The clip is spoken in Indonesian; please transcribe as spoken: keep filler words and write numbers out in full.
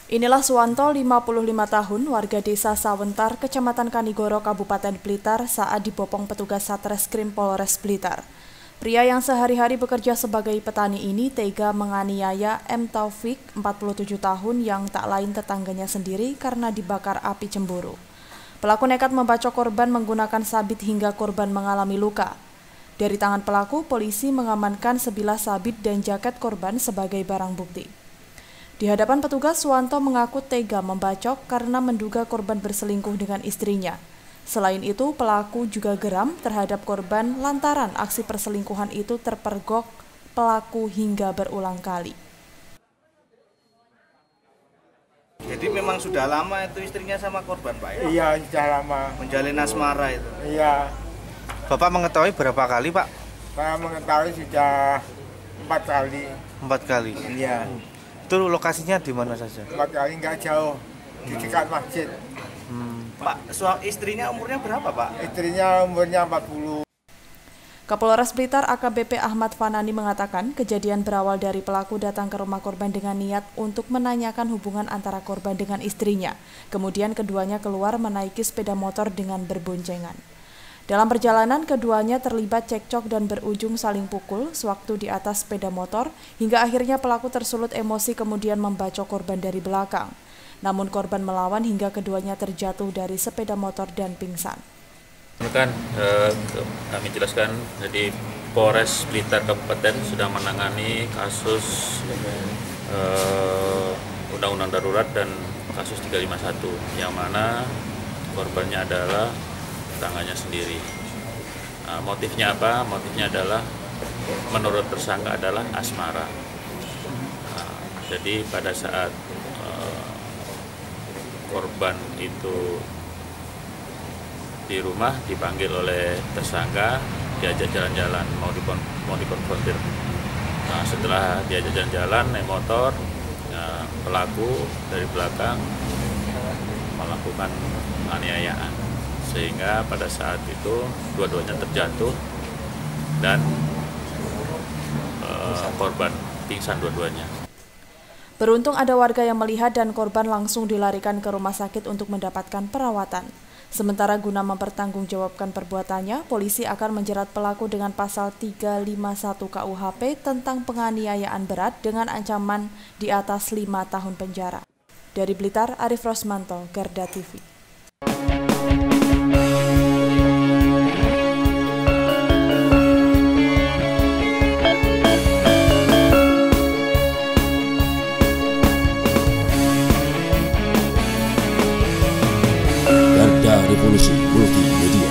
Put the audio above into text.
Inilah Suwanto, lima puluh lima tahun, warga desa Sawentar, Kecamatan Kanigoro, Kabupaten Blitar saat dibopong petugas Satreskrim Polres Blitar. Pria yang sehari-hari bekerja sebagai petani ini tega menganiaya M. Taufik, empat puluh tujuh tahun, yang tak lain tetangganya sendiri karena dibakar api cemburu. Pelaku nekat membacok korban menggunakan sabit hingga korban mengalami luka. Dari tangan pelaku, polisi mengamankan sebilah sabit dan jaket korban sebagai barang bukti. Di hadapan petugas, Suwanto mengaku tega membacok karena menduga korban berselingkuh dengan istrinya. Selain itu, pelaku juga geram terhadap korban lantaran aksi perselingkuhan itu terpergok pelaku hingga berulang kali. Jadi memang sudah lama itu istrinya sama korban, Pak? Iya, sudah lama. Menjalin asmara itu? Iya. Bapak mengetahui berapa kali, Pak? Saya mengetahui sudah empat kali. Empat kali? Iya. Itu lokasinya di mana saja? Empat kali nggak jauh, di dekat masjid. Hmm. Pak, suami istrinya umurnya berapa, Pak? Istrinya umurnya empat puluh. Kapolres Blitar A K B P Ahmad Fanani mengatakan kejadian berawal dari pelaku datang ke rumah korban dengan niat untuk menanyakan hubungan antara korban dengan istrinya. Kemudian keduanya keluar menaiki sepeda motor dengan berboncengan. Dalam perjalanan, keduanya terlibat cekcok dan berujung saling pukul sewaktu di atas sepeda motor, hingga akhirnya pelaku tersulut emosi kemudian membacok korban dari belakang. Namun korban melawan hingga keduanya terjatuh dari sepeda motor dan pingsan. Kan eh, kami jelaskan, jadi Polres Blitar Kabupaten sudah menangani kasus eh, undang-undang darurat dan kasus tiga lima satu, yang mana korbannya adalah tetangganya sendiri. Nah, motifnya apa? Motifnya adalah menurut tersangka adalah asmara. Nah, jadi pada saat uh, korban itu di rumah dipanggil oleh tersangka, diajak jalan-jalan, mau dikon mau dikonfrontir. Nah, setelah diajak jalan-jalan naik motor, nah, pelaku dari belakang melakukan penganiayaan. Sehingga pada saat itu dua-duanya terjatuh dan e, korban pingsan dua-duanya. Beruntung ada warga yang melihat dan korban langsung dilarikan ke rumah sakit untuk mendapatkan perawatan. Sementara guna mempertanggungjawabkan perbuatannya, polisi akan menjerat pelaku dengan pasal tiga lima satu K U H P tentang penganiayaan berat dengan ancaman di atas lima tahun penjara. Dari Blitar, Arif Rosmanto, Garda T V. Garda Revolusi Multimedia.